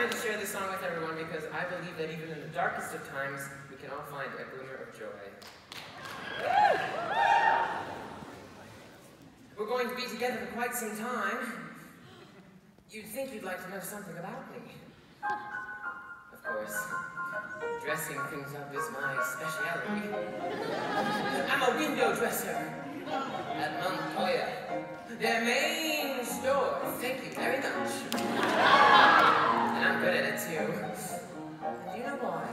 wanted to share this song with everyone because I believe that even in the darkest of times, we can all find a glimmer of joy. We're going to be together for quite some time. You'd think you'd like to know something about me. Of course, dressing things up is my specialty. I'm a window dresser at Montoya, their main store. Thank you very much. And I'm good at it too. And do you know why?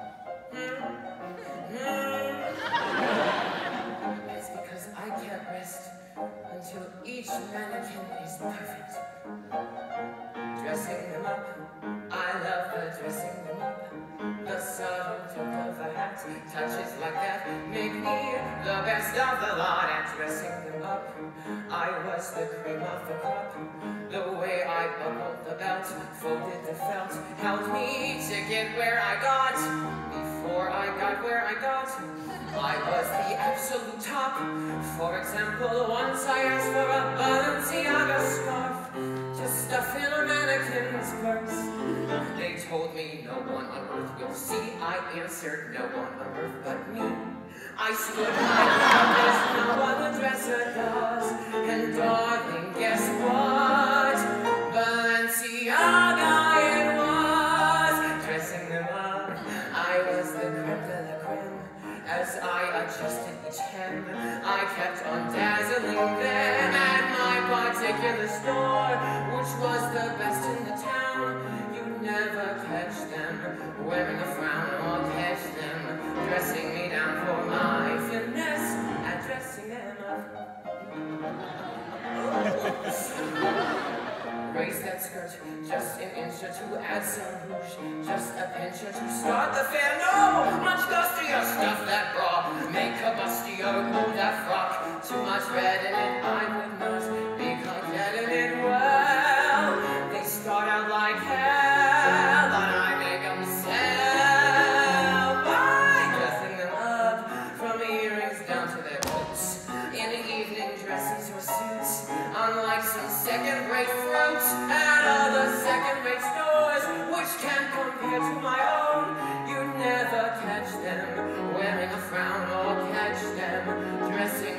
It's because I can't rest until each mannequin is perfect. Dressing them up, I love the dressing them up. The subtle tilt of the hat, touches like that make me the best of the lot at dressing them up. I was the cream of the crop. The way I buckled the belt, folded the felt, helped me to get where I got. Before I got where I got, I was the absolute top. For example, once I asked for a Balenciaga scarf to stuff in a mannequin's purse. They told me no one on earth will see. I answered no one on earth but me. I stood my ground as no other dresser does. And darling, guess what? Balenciaga it was. Dressing them up, I was the creme de la creme. As I adjusted each hem, I kept on dazzling them at my particular store, which was the best in the town. You'd never catch them wearing a frown or catch them dressing me down for my finesse at dressing them up. Raise that skirt just an inch or two, add some rouge, just a pinch or two, start the fair. No, much gustier, stuff that bra, make a bustier, move that frock. Too much red in it, I would not be content in it. Well, they start out like hell, but I make them sell by dressing them up from earrings down to their boots, in evening dresses or suits, unlike some second-rate fruits at other second-rate stores, which can't compare to my own. You never catch them wearing a frown or catch them dressing